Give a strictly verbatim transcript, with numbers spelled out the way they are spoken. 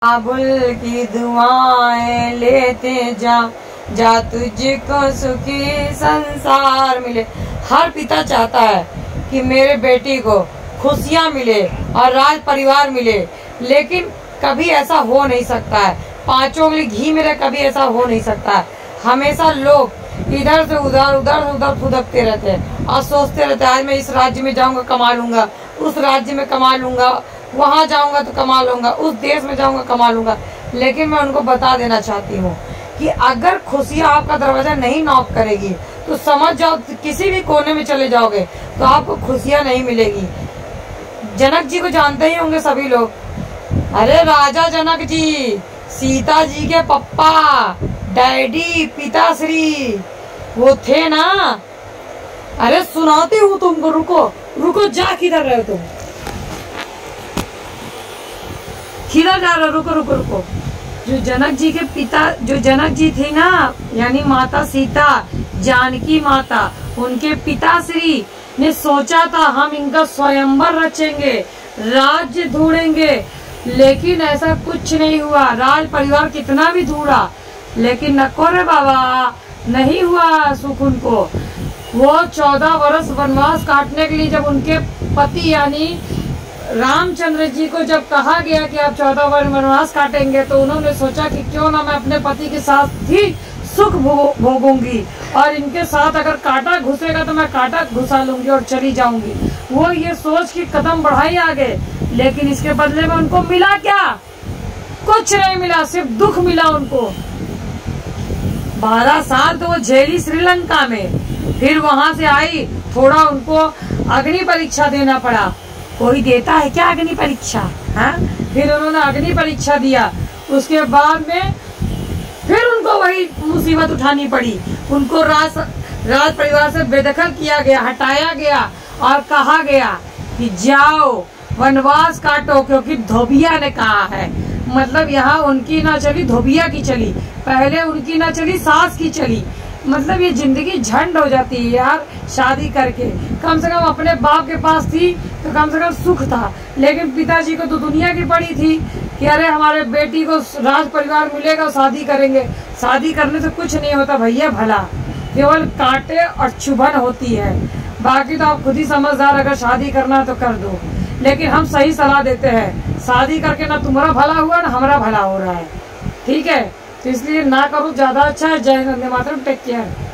काबुल की दुआएं लेते जा, जा तुझको सुखी संसार मिले। हर पिता चाहता है कि मेरे बेटी को खुशियां मिले और राज परिवार मिले, लेकिन कभी ऐसा हो नहीं सकता है। पांचों उंगली घी मेरे कभी ऐसा हो नहीं सकता है। हमेशा लोग इधर से उधर उधर से उधर फुदकते रहते हैं और सोचते रहते हैं आज मैं इस राज्य में जाऊंगा कमा लूंगा, उस राज्य में कमा लूंगा, वहां जाऊंगा तो कमा लूंगा, उस देश में जाऊंगा कमा लूंगा। लेकिन मैं उनको बता देना चाहती हूँ कि अगर खुशियाँ आपका दरवाजा नहीं नॉक करेगी तो समझ जाओ किसी भी कोने में चले जाओगे तो आपको खुशियाँ नहीं मिलेगी। जनक जी को जानते ही होंगे सभी लोग। अरे राजा जनक जी, सीता जी के पप्पा, डैडी, पिताश्री वो थे ना। अरे सुनाती हूँ तुमको, रुको रुको, जा किधर रहे हो तुम, किधर जा रहे हो, रुको रुको रुको। जो जनक जी के पिता, जो जनक जी थे ना, यानी माता सीता, जानकी माता, उनके पिताश्री ने सोचा था हम इनका स्वयंवर रचेंगे, राज्य ढूंढेंगे, लेकिन ऐसा कुछ नहीं हुआ। राज परिवार कितना भी ढूंढा लेकिन नको रे बाबा, नहीं हुआ सुख उनको। वो चौदह वर्ष वनवास काटने के लिए जब उनके पति यानी रामचंद्र जी को जब कहा गया कि आप चौदह वर्ष वनवास काटेंगे, तो उन्होंने सोचा कि क्यों ना मैं अपने पति के साथ ही सुख भो, भोगूंगी और इनके साथ अगर कांटा घुसेगा तो मैं कांटा घुसा लूंगी और चली जाऊंगी। वो ये सोच के कदम बढ़ाई आगे, लेकिन इसके बदले में उनको मिला क्या? कुछ नहीं मिला, सिर्फ दुख मिला उनको। बारह साल तो वो झेली श्रीलंका में, फिर वहां से आई, थोड़ा उनको अग्नि परीक्षा देना पड़ा। कोई देता है क्या अग्नि परीक्षा? हाँ, फिर उन्होंने अग्नि परीक्षा दिया। उसके बाद में फिर उनको वही मुसीबत उठानी पड़ी। उनको राज राज परिवार से बेदखल किया गया, हटाया गया और कहा गया कि जाओ वनवास काटो, क्योंकि धोबिया ने कहा है। मतलब यहाँ उनकी ना चली, धोबिया की चली। पहले उनकी ना चली, सास की चली। मतलब ये जिंदगी झंड हो जाती है यार शादी करके। कम से कम अपने बाप के पास थी तो कम से कम सुख था, लेकिन पिताजी को तो दुनिया की पड़ी थी कि अरे हमारे बेटी को राज परिवार मिलेगा, शादी करेंगे। शादी करने से कुछ नहीं होता भैया, भला केवल कांटे और चुभन होती है। बाकी तो आप खुद ही समझदार, अगर शादी करना है तो कर दो। लेकिन हम सही सलाह देते हैं, शादी करके ना तुम्हारा भला हुआ ना हमारा भला हो रहा है, ठीक है? तो इसलिए ना करो, ज्यादा अच्छा है। जय हिंद, वंदे मातरम, टेक केयर।